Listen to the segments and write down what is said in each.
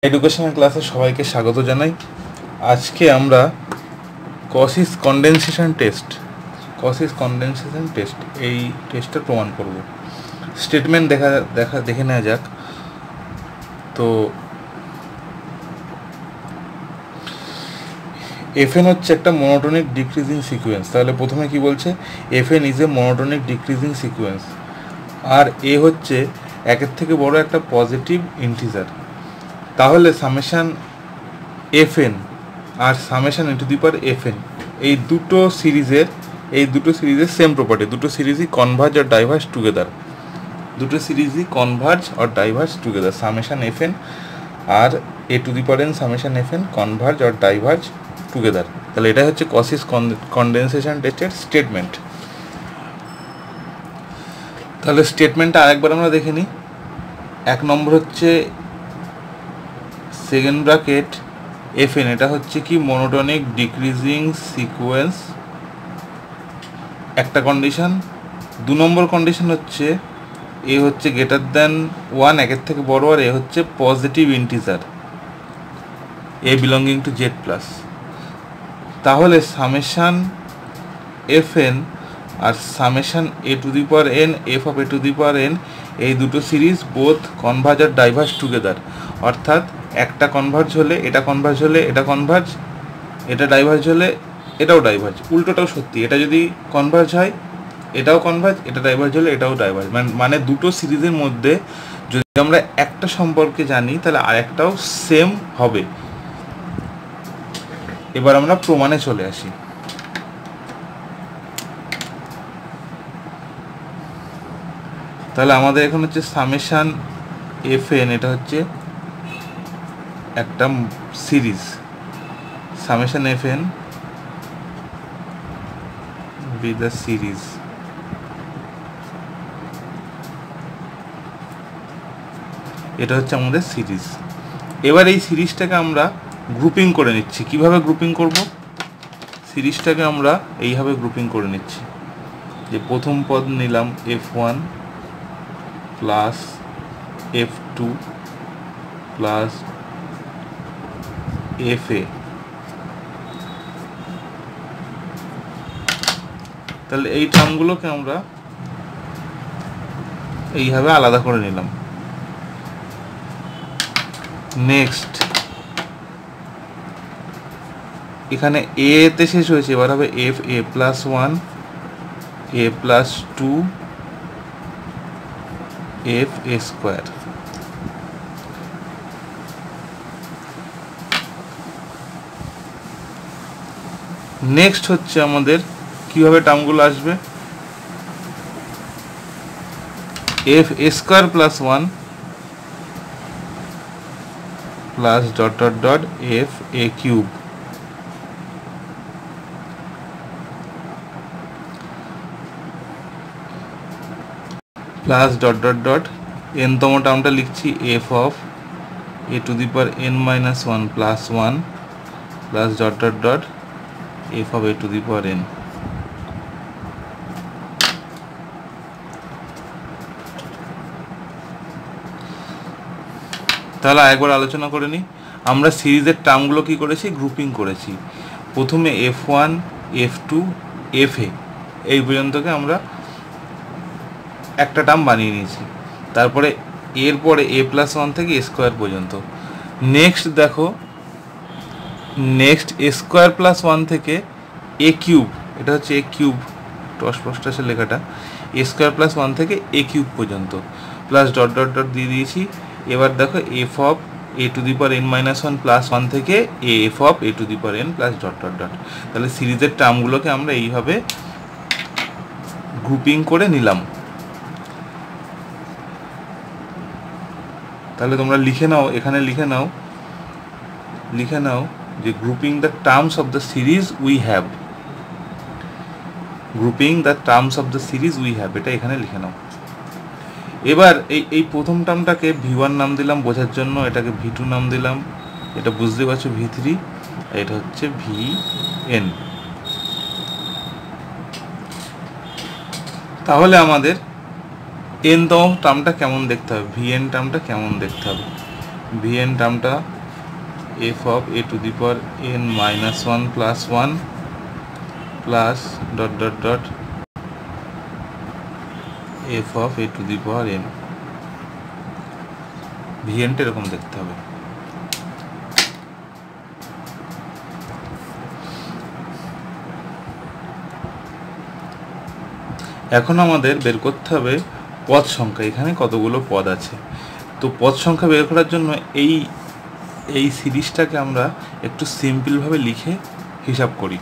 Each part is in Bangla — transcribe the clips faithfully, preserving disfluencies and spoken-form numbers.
এডুকেশনাল ক্লাসে সবাইকে স্বাগত জানাই। আজকে আমরা Cauchy's condensation test Cauchy's condensation test এই টেস্টটা প্রমাণ করব। স্টেটমেন্ট দেখা দেখা দেখে নেওয়া যাক। তো এফএন হচ্ছে একটা মনোটোনিক ডিক্রিজিং সিকোয়েন্স। তাহলে প্রথমে কি বলছে, f n is a monotonic decreasing sequence. আর এ হচ্ছে একের থেকে বড় একটা পজিটিভ ইন্টিজার। তাহলে সামেশান এফএন আর summation into the power f n এই দুটো সিরিজের এই দুটো সিরিজের সেম প্রপার্টি। দুটো সিরিজই কনভার্জ আর ডাইভার্স টুগেদার দুটো সিরিজই কনভার্জ আর ডাইভার্স টুগেদার সামেশান এফএন আর a to the power n summation f n converge আর ডাইভার্জ টুগেদার। তাহলে এটা হচ্ছে কসিস কন্ডেনসেশন টেস্টের স্টেটমেন্ট। তাহলে স্টেটমেন্টটা আরেকবার আমরা দেখে নিই। এক নম্বর হচ্ছে সেকেন্ড ব্র্যাকেট এফএন, এটা হচ্ছে কি মনোটোনিক ডিক্রিজিং সিকোয়েন্স, একটা কন্ডিশন। দু নম্বর কন্ডিশন হচ্ছে এ হচ্ছে গ্রেটার দ্যান ওয়ান, একের থেকে বড়, আর এ হচ্ছে positive integer, a belonging to Z plus. তাহলে সামেশান এফএন আর summation a to the power n f of a to the power n এই দুটো সিরিজ বোথ কনভার্জ আর ডাইভার্স টুগেদার। অর্থাৎ একটা কনভার্জ হলে এটা কনভার্জ হলে এটা কনভার্জ, এটা ডাইভার্জ হলে এটাও ডাইভার্জ। উল্টোটাও সত্যি, এটা যদি কনভার্জ হয় এটাও কনভার্জ, এটা ডাইভার্জ হলে এটাও ডাইভার্জ। মানে দুটো সিরিজের মধ্যে যদি আমরা একটা সম্পর্কে জানি তাহলে আরেকটাও সেম হবে। এবার আমরা প্রমাণে চলে আসি। তাহলে আমাদের এখন হচ্ছে সামেশান এফএন, এটা হচ্ছে একটা series. Summation f n be the series. এটা হচ্ছে আমাদের সিরিজ। এবার এই সিরিজটাকে আমরা গ্রুপিং করে নিচ্ছি। কিভাবে গ্রুপিং করব? সিরিজটাকে আমরা এইভাবে গ্রুপিং করে নিচ্ছি যে প্রথম পদ নিলাম f one plus f two plus f a. তাহলে এই টার্মগুলোকে আমরা এইভাবে আলাদা করে নিলাম। নেক্সট এখানে এ তে শেষ হয়েছে, এবার হবে f a plus one, a plus two, f a square. Next হচ্ছে আমাদের কিভাবে টার্মগুলো আসবে, f a square plus one plus dot dot dot f a cube plus dot dot dot এনতম টার্মটা লিখছি f of a to the power n minus one plus one plus dot dot dot f of a to the power n. তাহলে একবার আলোচনা করে নিই। আমরা সিরিজের টার্মগুলো কি করেছি, গ্রুপিং করেছি। প্রথমে f one f two f a এই পর্যন্তকে আমরা একটা টার্ম বানিয়ে নিয়েছি। তারপরে এরপরে এ প্লাস ওয়ান থেকে এ স্কোয়ার পর্যন্ত। নেক্সট দেখো, next a square plus one থেকে এ কিউব, এটা হচ্ছে এ কিউব, একটু অস্পষ্ট আছে লেখাটা, এ স্কোয়ার প্লাস ওয়ান থেকে এ কিউব পর্যন্ত প্লাস ডট ডট ডট দিয়ে দিয়েছি। এবার দেখো f of a to the power n minus one plus one থেকে a f of a to the power n plus dot dot dot. তাহলে সিরিজের টার্মগুলোকে আমরা এইভাবে গ্রুপিং করে নিলাম। তাহলে তোমরা লিখে নাও, এখানে লিখে নাও লিখে নাও যে grouping the terms of the series we have, grouping the terms of the series we have, এটা এখানে লিখে নাও। এবার এই এই প্রথম টার্মটাকে ভি ওয়ান নাম দিলাম বোঝার জন্য, এটাকে ভি টু নাম দিলাম, এটা বুঝতে পারছো ভি থ্রি, এটা হচ্ছে ভি এন। তাহলে আমাদের এন তম টার্মটা কেমন দেখতে হবে, ভি এন টার্মটা কেমন দেখতে হবে। ভিএন টার্মটা f of a to the power n minus one plus one plus dot dot dot f of a to the power n. ভিএনটা এরকম দেখতে হবে। এখন আমাদের বের করতে হবে পদ সংখ্যা, এখানে কতগুলো পদ আছে। তো পদ সংখ্যা বের করার জন্য এই এই সিরিজটাকে আমরা একটু সিম্পলভাবে লিখে হিসাব করি।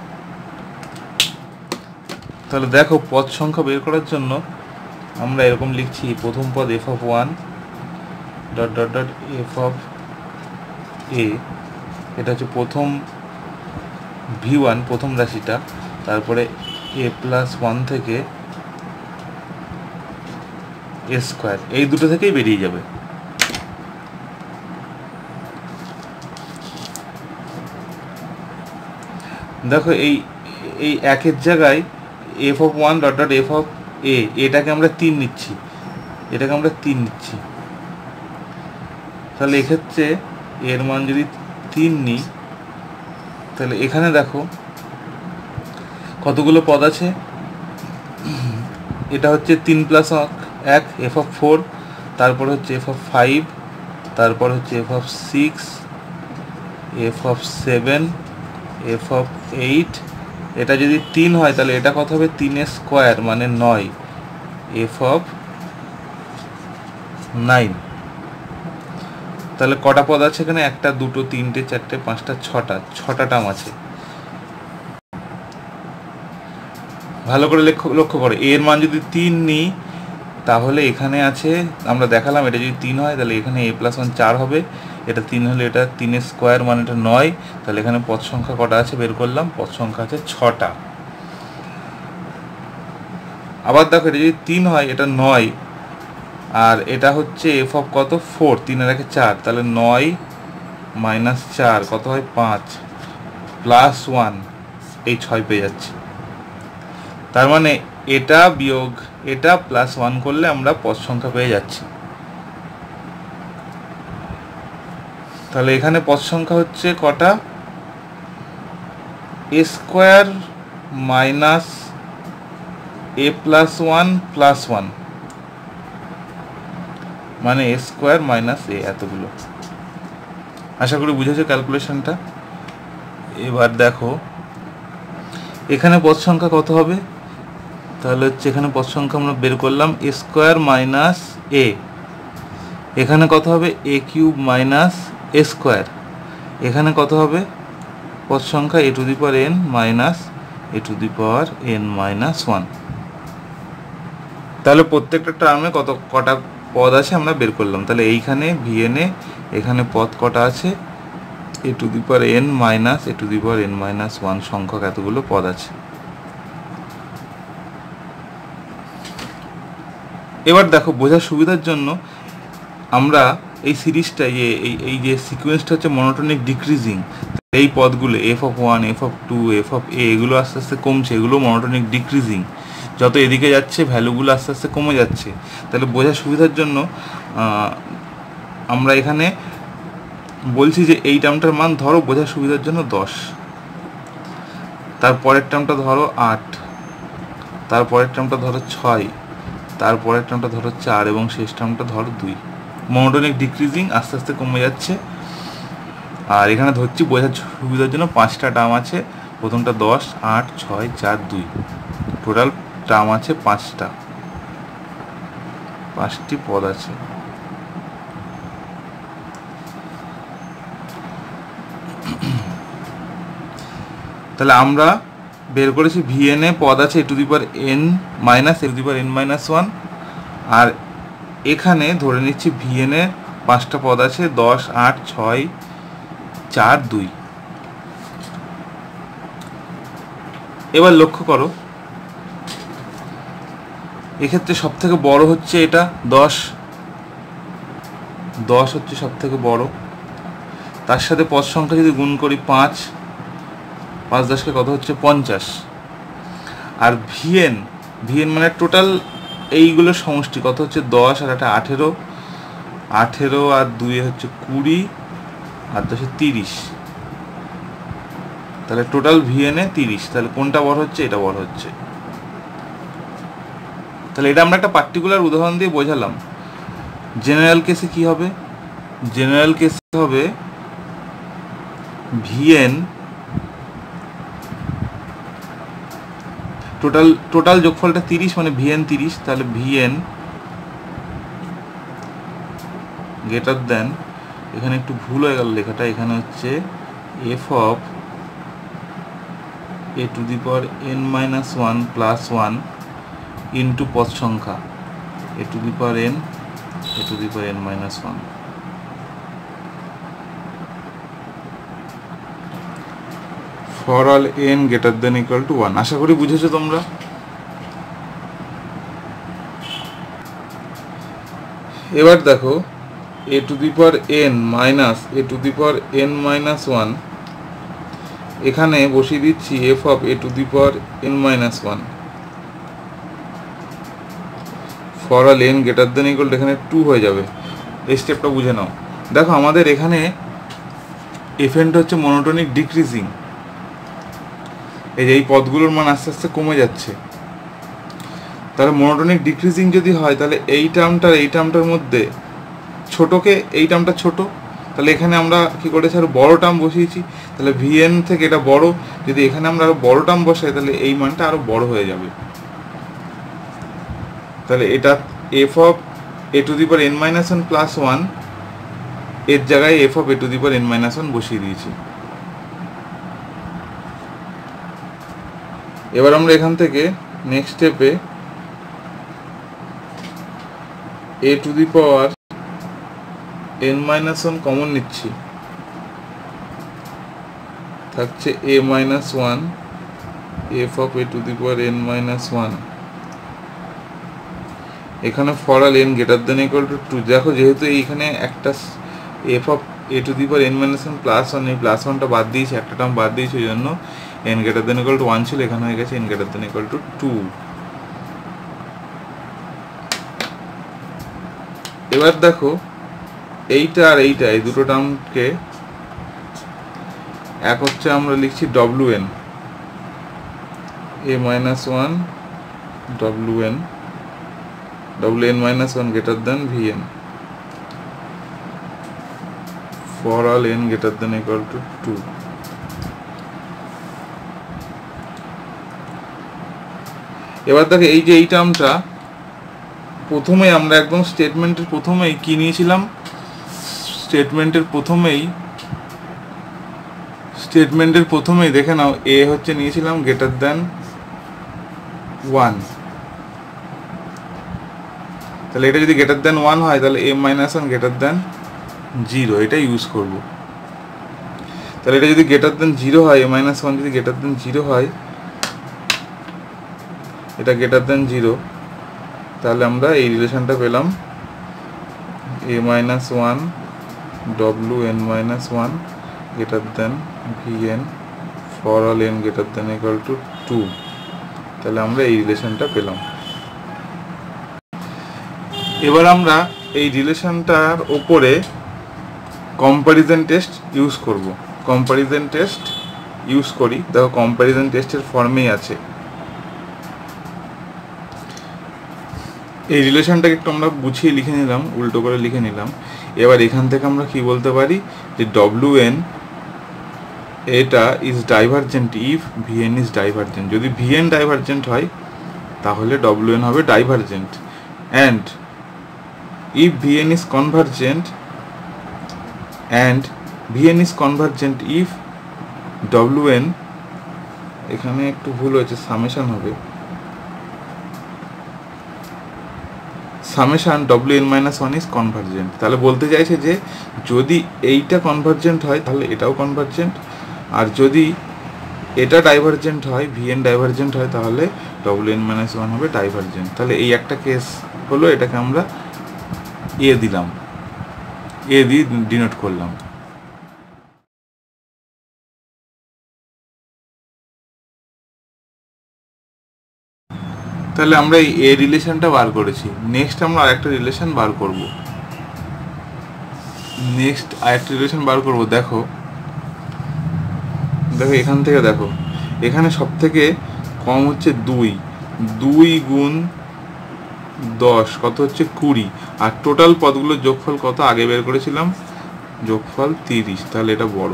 তাহলে দেখো, পদ সংখ্যা বের করার জন্য আমরা এরকম লিখছি, প্রথম পদ f of one dot dot dot f of a, এটা হচ্ছে প্রথম ভি ওয়ান, প্রথম রাশিটা, তারপরে এ প্লাস ওয়ান থেকে এ স্কোয়ার, এই দুটো থেকেই বেরিয়ে যাবে। দেখো, এই এই একের জায়গায় f of one dot dot f of a, এটাকে আমরা তিন নিচ্ছি, এটাকে আমরা তিন নিচ্ছি। তাহলে এক্ষেত্রে এর মান যদি তিন নিই, তাহলে এখানে দেখো কতগুলো পদ আছে। এটা হচ্ছে তিন প্লাস এক এফ অফ ফোর, তারপর হচ্ছে এফ অফ ফাইভ, তারপর হচ্ছে f of six, f of seven, f of eight. এটা যদি তিন হয় তাহলে এটা কত হবে, তিনের স্কোয়ার মানে নয়, এফ অফ নাইন। তাহলে কটা পদ আছে এখানে, একটা, দুটো, তিনটে, চারটে, পাঁচটা, ছটা, ছটা টার্ম আছে। ভালো করে লক্ষ্য লক্ষ্য করে, এর মান যদি তিন নিই তাহলে এখানে আছে, আমরা দেখালাম এটা যদি তিন হয় তাহলে এখানে এ প্লাস ওয়ান চার হবে, এটা তিন হলে এটা তিনের স্কোয়ার মানে এটা নয়। তাহলে এখানে পদ সংখ্যা কটা আছে বের করলাম, পদ সংখ্যা আছে ছটা। আবার দেখো, এটা যদি তিন হয় এটা নয়, আর এটা হচ্ছে এফ অফ কত, ফোর, তিনের একে চার, তাহলে নয় মাইনাস চার কত হয়, পাঁচ, প্লাস ওয়ান, এই ছয় পেয়ে যাচ্ছে। তার মানে এটা বিয়োগ এটা প্লাস ওয়ান করলে আমরা পদ সংখ্যা পেয়ে যাচ্ছি। তাহলে এখানে পদ সংখ্যা হচ্ছে কটা, a square minus a plus one plus one, মানে এ স্কোয়ার মাইনাস এ, এতগুলো। আশা করি বুঝেছো ক্যালকুলেশনটা। এবার দেখো এখানে পদ সংখ্যা কত হবে, তাহলে হচ্ছে এখানে পদ সংখ্যা আমরা বের করলাম এ স্কোয়ার মাইনাস এ, এখানে কত হবে, a cube minus a square, এখানে কত হবে পদ সংখ্যা, a to the power n minus a to the power n minus one. তাহলে প্রত্যেকটা টার্মে কত কটা পদ আছে আমরা বের করলাম। তাহলে এইখানে ভিএনএ এখানে পদ কটা আছে, a to the power n minus a to the power n minus one সংখ্যক এতগুলো পদ আছে। এবার দেখো, বোঝার সুবিধার জন্য আমরা এই সিরিজটা, যে এই এই যে সিকোয়েন্সটা হচ্ছে মনোটোনিক ডিক্রিজিং, এই পদগুলো f of one, f of two, f of a, এগুলো আস্তে আস্তে কমছে, এগুলো মনোটোনিক ডিক্রিজিং, যত এদিকে যাচ্ছে ভ্যালুগুলো আস্তে আস্তে কমে যাচ্ছে। তাহলে বোঝার সুবিধার জন্য আমরা এখানে বলছি যে এই টার্মটার মান ধরো বোঝার সুবিধার জন্য দশ, তারপরের টার্মটা ধরো আট, তারপরের টার্মটা ধরো ছয়, তারপরের টার্মটা ধরো চার, এবং শেষ টার্মটা ধরো দুই। মনোটোনিক ডিক্রিজিং, আস্তে আস্তে কমে যাচ্ছে। আর এখানে ধরছি বোঝার সুবিধার জন্য পাঁচটা টার্ম আছে, প্রথমটা দশ, আট, ছয়, চার, দুই, টোটাল টার্ম আছে পাঁচটা, পাঁচটি পদ আছে। তাহলে আমরা বের করেছি ভিএনএ পদ আছে a to the power n minus a to the power n minus one, আর এখানে ধরে নিচ্ছি ভিএনএ পাঁচটা পদ আছে, দশ, আট, ছয়, চার, দুই। এবার লক্ষ্য করো, এক্ষেত্রে সব থেকে বড় হচ্ছে এটা দশ, দশ হচ্ছে সব থেকে বড়। তার সাথে পদ সংখ্যা যদি গুণ করি পাঁচ, পাঁচ দশকে কত হচ্ছে, পঞ্চাশ। আর ভিএন, ভিএন মানে টোটাল এইগুলোর সমষ্টি কত হচ্ছে, দশ আর একটা আঠেরো, আঠেরো আর দুই হচ্ছে কুড়ি আর দশে তিরিশ, তাহলে টোটাল ভিএনএ তিরিশ। তাহলে কোনটা বড় হচ্ছে? এটা বড় হচ্ছে। তাহলে এটা আমরা একটা পার্টিকুলার উদাহরণ দিয়ে বোঝালাম। জেনারেল কেসে কি হবে? জেনারেল কেসে হবে ভিএন টোটাল টোটাল যোগফলটা তিরিশ, মানে ভিএন তিরিশ। তাহলে ভিএন গ্রেটার দেন, এখানে একটু ভুল হয়ে গেল লেখাটা, এখানে হচ্ছে f of a to the power n minus one plus one into পদ সংখ্যা a to the power n a to the power n minus one. For all n greater than equal to one. আশা করি বুঝেছো তোমরা। এবার দেখো a to the power n minus a to the power n minus one, এখানে বসিয়ে দিচ্ছি f of a to the power n minus one for all n greater than equal to, এখানে টু হয়ে যাবে। এই স্টেপটা বুঝে নাও। দেখো আমাদের এখানে এফএনটা হচ্ছে মনোটোনিক ডিক্রিজিং, এই যে এই পদগুলোর মান আস্তে আস্তে কমে যাচ্ছে। তাহলে মনোটোনিক ডিক্রিজিং যদি হয়, তাহলে এই টার্মটার এই টার্মটার মধ্যে ছোটোকে এই টার্মটা ছোট, তাহলে এখানে আমরা কি করেছি আরো বড় টার্ম বসিয়েছি। তাহলে ভিএন থেকে এটা বড়, যদি এখানে আমরা আরো বড় টার্ম বসাই তাহলে এই মানটা আরো বড় হয়ে যাবে। তাহলে এটা f of a to the power n minus one plus one এর জায়গায় f of a to the power n minus one বসিয়ে দিয়েছি। এবার আমরা এখান থেকে নেক্সট স্টেপে a to the power n minus one common নিচ্ছি, থাকছে a minus one f of a to the power n minus one. এখানে for all n greater than equal to two. দেখো যেহেতু এইখানে একটা F of a to the power n minus one plus one, এই প্লাস ওয়ানটা বাদ দিয়েছি, একটা টার্ম বাদ দিয়েছি, ওই জন্য n greater than equal to one ছিল, এখানে হয়ে গেছে n greater than equal to two. এবার দেখো এইটা আর এইটা, এই দুটো টার্মকে এক হচ্ছে আমরা লিখছি ডব্লিউ এন, এ মাইনাস ওয়ান ডব্লিউ N W n minus one greater than v n for all n greater than equal to two. এবার দেখো এই যে এই টার্মটা প্রথমে আমরা একদম স্টেটমেন্টের প্রথমেই কি নিয়েছিলাম, স্টেটমেন্টের প্রথমেই স্টেটমেন্টের প্রথমেই দেখে নাও এ হচ্ছে নিয়েছিলাম গ্রেটার দেন ওয়ান। তাহলে এটা যদি গ্রেটার দেন ওয়ান হয় তাহলে a minus one greater than zero, এটা ইউজ করব। তাহলে এটা যদি গ্রেটার দেন জিরো হয়, এ মাইনাস ওয়ান যদি গ্রেটার দেন জিরো হয়, এটা গ্রেটার দেন জিরো, তাহলে আমরা এই রিলেশনটা পেলাম এ মাইনাস ওয়ান ডব্লিউ n minus one greater than v n for all n greater than equal to two. তাহলে আমরা এই রিলেশনটা পেলাম। এবার আমরা এই রিলেশনটার ওপরে কম্প্যারিজন টেস্ট ইউজ করব। কম্প্যারিজন টেস্ট ইউজ করি, দেখো কম্প্যারিজন টেস্টের ফর্মেই আছে। এই রিলেশনটাকে একটু আমরা গুছিয়ে লিখে নিলাম, উল্টো করে লিখে নিলাম। এবার এখান থেকে আমরা কি বলতে পারি যে ডব্লিউ এন এটা is divergent if v n is divergent. যদি ভিএন ডাইভারজেন্ট হয় তাহলে ডব্লিউ এন হবে divergent, and if Vn is convergent and Vn is convergent if Wn, এখানে একটু ভুল হয়েছে, সামেশন হবে summation Wn minus one is convergent. তাহলে বলতে চাইছে যে যদি এইটা কনভার্জেন্ট হয় তাহলে এটাও কনভার্জেন্ট, আর যদি এটা ডাইভারজেন্ট হয়, Vn ডাইভারজেন্ট হয়, তাহলে Wn মাইনাস ওয়ান হবে ডাইভারজেন্ট। তাহলে এই একটা কেস হলো, এটাকে আমরা এ দিলাম, এ দিয়ে ডিনোট করলাম। তাহলে আমরা এই এ রিলেশনটা বার করেছি। নেক্সট আমরা আরেকটা রিলেশন বার করব। নেক্সট আরেকটা রিলেশন বার করবো। দেখো দেখো এখান থেকে দেখো, এখানে সব থেকে কম হচ্ছে দুই, দুই গুণ দশ কত হচ্ছে কুড়ি, আর টোটাল পদগুলোর যোগফল কত আগে বের করেছিলাম, যোগফল তিরিশ, তাহলে এটা বড়।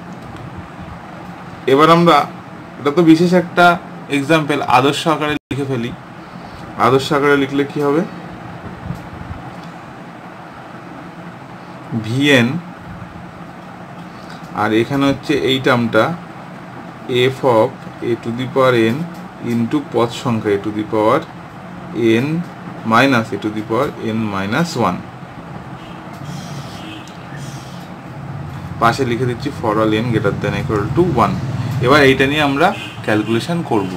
এবার আমরা এটা তো বিশেষ একটা এক্সাম্পল, আদর্শ আকারে লিখে ফেলি। আদর্শ আকারে লিখলে কি হবে, ভিএন, আর এখানে হচ্ছে এই টার্মটা f of a to the power n into পদ সংখ্যা a to the power n minus a to the power n minus one. পাশে লিখে দিচ্ছি for all n greater than equal to one. এবার এইটা নিয়ে আমরা ক্যালকুলেশন করব।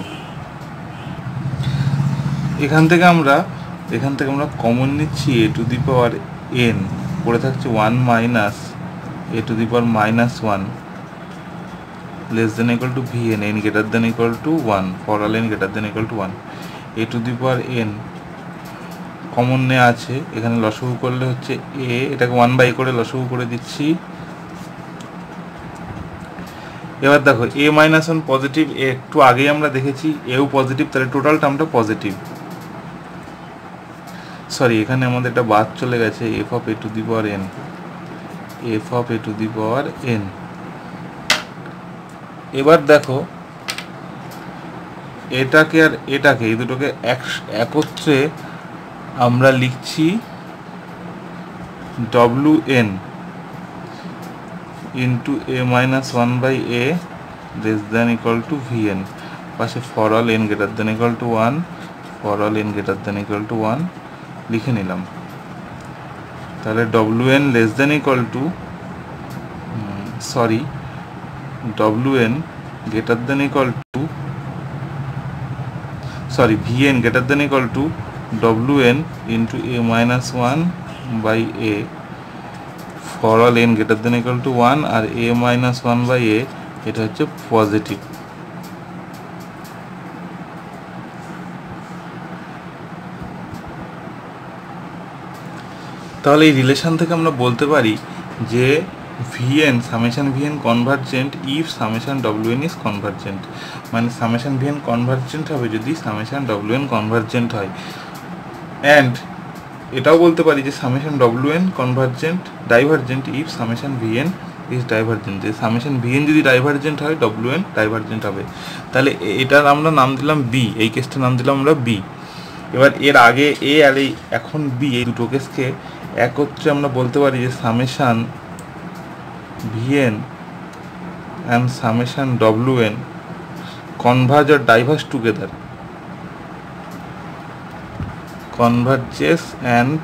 এখান থেকে আমরা এখান থেকে আমরা কমন নিচ্ছি এ টু দি পাওয়ার এন, পড়ে থাকছে one minus a to the power minus one less than equal to v n, n greater than equal to one, for all n greater than equal to one. A to the power n common নেওয়া আছে, এখানে লসগু করলে হচ্ছে এ, এটাকে ওয়ান বাই করে লসগু করে দিচ্ছি। এবার দেখো এ মাইনাস ওয়ান পজিটিভ, একটু আগেই আমরা দেখেছি এও পজিটিভ, তাহলে টোটাল টার্মটা পজিটিভ। সরি, এখানে আমাদের একটা বাদ চলে গেছে, f of a to the power n, f of a to the power n. এবার দেখো এটাকে আর এটাকে, এই দুটোকে এক একত্রে আমরা লিখছি ডব্লিউ n into a minus one by a less than equal to v n. পাশে for all n greater than equal to one, for all n greater than equal to one লিখে নিলাম। তাহলে ডব্লিউ n less than equal to, sorry ডব্লিউ n greater than equal to, sorry v n greater than equal to ডব্লিউ n into a minus one by a, for all n greater than equal to one, আর a minus one by a এটা হচ্ছে পজিটিভ। তাহলে এই রিলেশন থেকে আমরা বলতে পারি যে v n summation v n convergent if summation ডব্লিউ এন ইজ কনভার্জেন্ট, মানে সামেশন ভিএন কনভার্জেন্ট হবে যদি সামেশন ডব্লিউ এন কনভার্জেন্ট হয়। অ্যান্ড এটাও বলতে পারি যে সামেশন ডব্লিউ n convergent divergent if summation v n is divergent, যে সামেশন ভিএন যদি ডাইভার্জেন্ট হয় ডব্লিউ এন ডাইভার্জেন্ট হবে। তাহলে এটার আমরা নাম দিলাম বি, এই কেসটার নাম দিলাম আমরা বি। এবার এর আগে এ আর এই এখন বি, এই দুটো কেসকে একত্রে আমরা বলতে পারি যে সামেশন ভিএন অ্যান্ড সামেশন ডব্লিউ এন কনভার্জ আর diverge together, converges and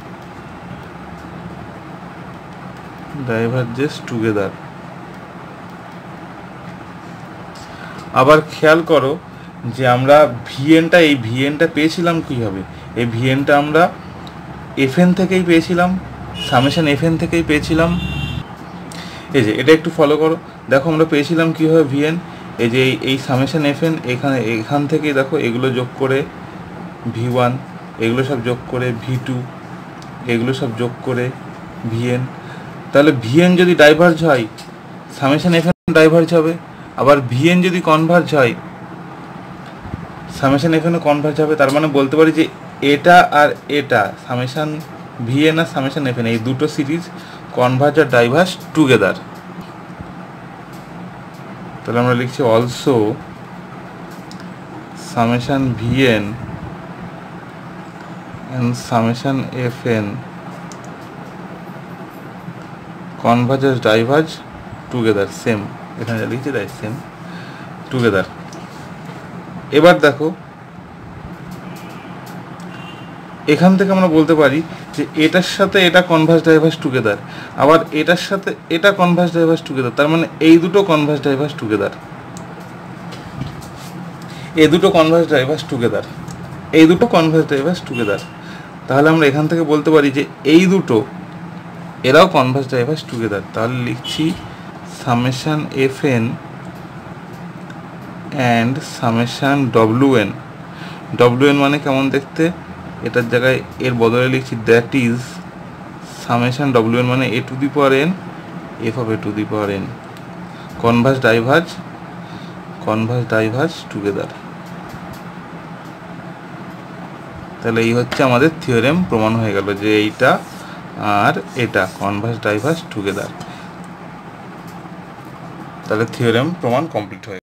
diverges together। আবার খেয়াল করো যে আমরা ভিএনটা, এই ভিএনটা পেয়েছিলাম কীভাবে, এই ভিএনটা আমরা এফএন থেকেই পেয়েছিলাম, সামেশন এফএন থেকেই পেয়েছিলাম। এই যে এটা একটু ফলো করো, দেখো আমরা পেয়েছিলাম কীভাবে ভিএন, এই যে এই সামেশন এফএন, এখানে এখান থেকেই দেখো এগুলো যোগ করে ভি ওয়ান, এগুলো সব যোগ করে ভি টু, এগুলো সব যোগ করে ভিএন। তাহলে ভিএন যদি ডাইভার্জ হয় সামেশন এফএন ডাইভার্জ হবে, আবার ভিএন যদি কনভার্জ হয় সামেশন এফএনও কনভার্জ হবে। তার মানে বলতে পারি যে এটা আর এটা সামেশন ভিএন আর সামেশন এফএন এই দুটো সিরিজ কনভার্জ আর ডাইভার্স টুগেদার। তাহলে আমরা লিখছি also summation v n and summation fn converges diverge together, same এখানে যা লিখছি তাই সেম টুগেদার। এবার দেখো এখান থেকে আমরা বলতে পারি যে এটার সাথে এটা কনভার্জ ডাইভার্স টুগেদার, আবার এটার সাথে এটা কনভার্জ ডাইভার্স টুগেদার, তার মানে এই দুটো কনভার্জ ডাইভার্স টুগেদার, এই দুটো কনভার্জ ডাইভার্স টুগেদার, এই দুটো কনভার্জ ডাইভার্স টুগেদার। তাহলে আমরা এখান থেকে বলতে পারি যে এই দুটো এরাও কনভার্জ ডাইভার্স টুগেদার। তাহলে লিখছি summation F N and summation ডব্লিউ এন। ডব্লিউ এন মানে কেমন দেখতে, এটার জায়গায় এর বদলে লিখছি দ্যাট ইজ সামেশন ডব্লিউ এন মানে এ to the power n f of a to the power N, Converse diverge Converse diverge together. তাহলে এই হচ্ছে আমাদের থিওরেম প্রমাণ হয়ে গেল যে এইটা আর এটা কনভার্স ডাইভার্জ টুগেদার। তাহলে থিওরেম প্রমাণ কমপ্লিট হয়ে